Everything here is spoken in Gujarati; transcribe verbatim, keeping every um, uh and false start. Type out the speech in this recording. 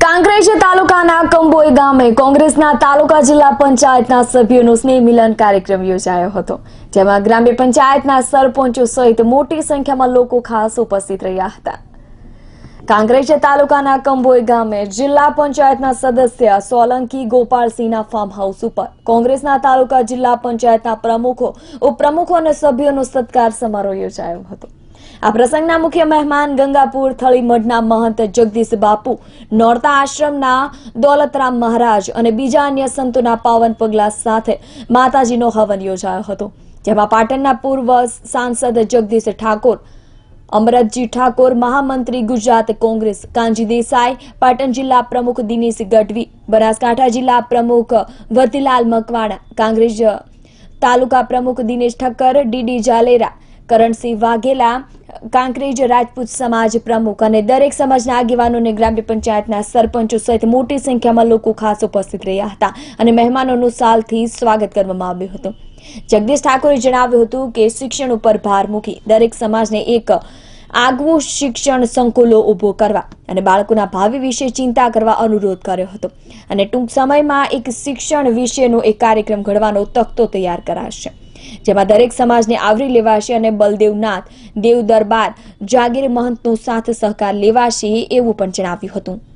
કાંકરેજ તાલુકાના કંબોઈ ગામે કોંગ્રેસના તાલુકા જિલ્લા પંચાયતના સભ્યોનો સ્નેહ મિલન કાર્યક્રમ યોજાયો હતો, જેમાં ગ્રામ્ય પંચાયતના સરપંચો સહિત મોટી સંખ્યામાં લોકો ખાસ ઉપસ્થિત રહ્યા હતા। કાંકરેજ તાલુકાના કંબોઈ ગામે જિલ્લા પંચાયતના સદસ્ય સોલંકી ગોપાલસિંહના ફાર્મ હાઉસ ઉપર કોંગ્રેસના તાલુકા જિલ્લા પંચાયતના પ્રમુખો, ઉપપ્રમુખો અને સભ્યોનો સત્કાર સમારોહ યોજાયો હતો। આ પ્રસંગના મુખ્ય મહેમાન ગંગાપુર થળી મઠના મહંત જગદીશ બાપુ, નોરતા આશ્રમના દોલતરામ મહારાજ અને બીજા અન્ય સંતોના પાવન પગલા સાથે માતાજીનો હવન યોજાયો હતો, જેમાં પાટણના પૂર્વ સાંસદ જગદીશ ઠાકોર, અમરતજી ઠાકોર, મહામંત્રી ગુજરાત કોંગ્રેસ કાનજી દેસાઈ, પાટણ જિલ્લા પ્રમુખ દિનેશ ગઢવી, બનાસકાંઠા જિલ્લા પ્રમુખ વતીલાલ મકવાણા, કાંકરેજ તાલુકા પ્રમુખ દિનેશ ઠક્કર, ડીડી જાલેરા, કરણસિંહ વાઘેલા, કાંકરેજ રાજપૂત સમાજ પ્રમુખ અને દરેક સમાજના આગેવાનો અને ગ્રામ્ય પંચાયતના સરપંચો સહિત મોટી સંખ્યામાં લોકો ખાસ ઉપસ્થિત રહ્યા હતા અને મહેમાનોનું સાલથી સ્વાગત કરવામાં આવ્યું હતું। જગદીશ ઠાકોરે જણાવ્યું હતું કે શિક્ષણ ઉપર ભાર મૂકી દરેક સમાજને એક આગવું શિક્ષણ સંકુલો ઉભો કરવા અને બાળકોના ભાવિ વિશે ચિંતા કરવા અનુરોધ કર્યો હતો અને ટૂંક સમયમાં એક શિક્ષણ વિશેનો એક કાર્યક્રમ ઘડવાનો તખ્તો તૈયાર કરાશે, જેમાં દરેક સમાજને આવરી લેવાશે અને બલદેવનાથ દેવ દરબાર જાગીર મહંતનો સાથ સહકાર લેવાશે એવું પણ જણાવ્યું હતું।